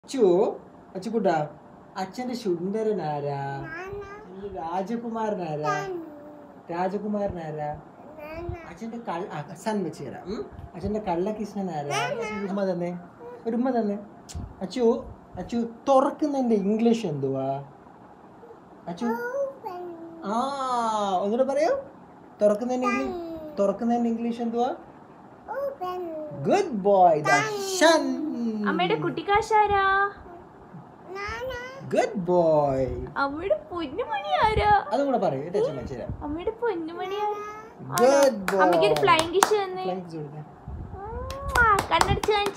അച്ചു അച്ചുകുട്ടാ അച്ഛന്റെ സുന്ദരനാരാ? രാജകുമാരനാരാ? അച്ഛന്റെ സൺ വെച്ച് തരാം. അച്ഛന്റെ കള്ളകൃഷ്ണനാരാ? ഉമ്മ തന്നെ, ഒരു ഉമ്മ തന്നെ. അച്ചു അച്ചു തുറക്കുന്നതിന്റെ ഇംഗ്ലീഷ് എന്തുവാ അച്ചു? ആ ഒന്നുകൂടെ പറയൂ. തുറക്കുന്നതിന്റെ ഇംഗ്ലീഷ് എന്തുവാ? Good boy. ദർശൻ. അമ്മയുടെ കുട്ടിക്കാശാരാ? Good boy. അമ്മയുടെ പൊന്നുമണി ആരാ? അതും കൂടെ പറയൂ. അമ്മയുടെ പൊന്നുമണി ആരാ? Good boy. അമ്മയ്ക്ക് ഒരു ഫ്ലൈങ് കിസ് തന്നെ. ഫ്ലൈങ് കിസ് കൊടുത്തേ. കണ്ണടിച്ച്